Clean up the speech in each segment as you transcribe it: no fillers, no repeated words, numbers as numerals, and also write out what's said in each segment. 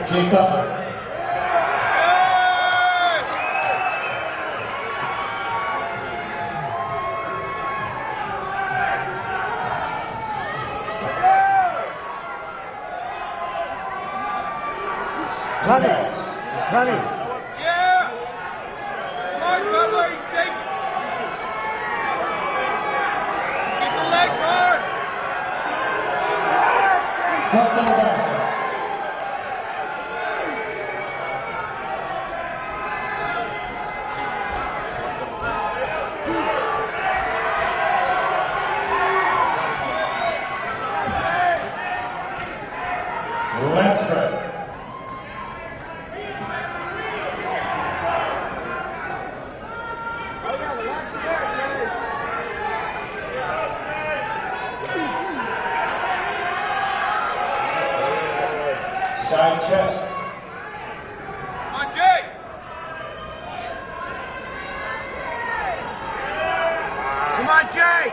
Jay Cutler. Running. Yeah! Come on, Cutler, take it! Keep the legs hard! Front double bicep. Let's go. Side chest. Come on, Jay! Come on, Jay!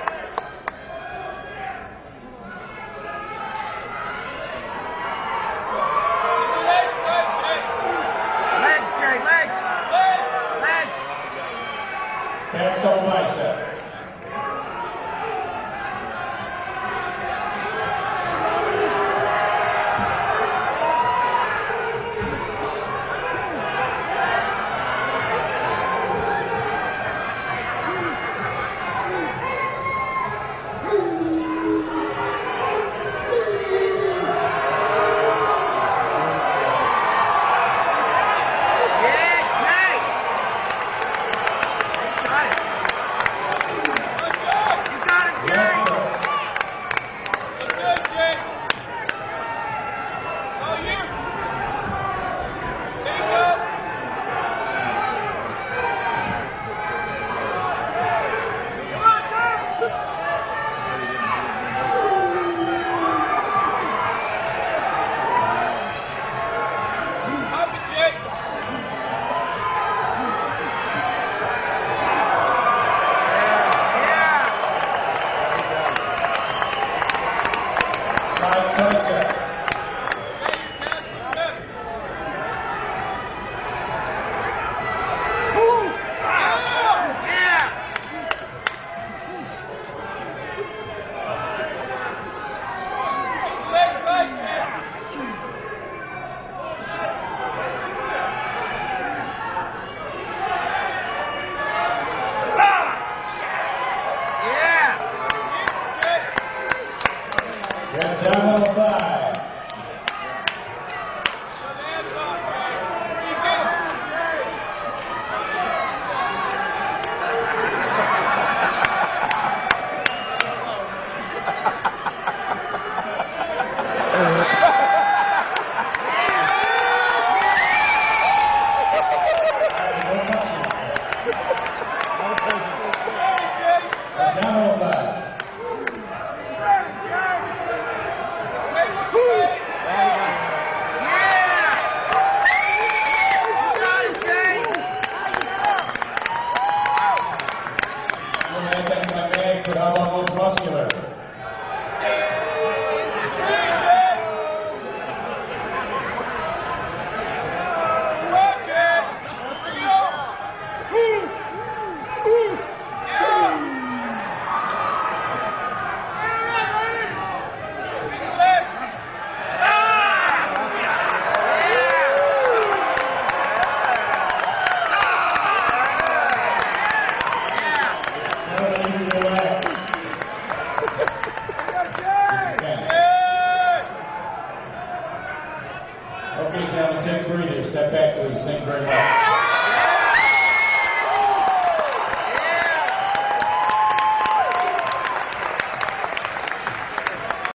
Keep the legs straight, Jay! Legs, Jay, legs! Legs! Back double bicep. Get down on the thigh. Down on the thigh. But how about most muscular? Okay, gentlemen, take a breather. Step back, please. Thank you very much.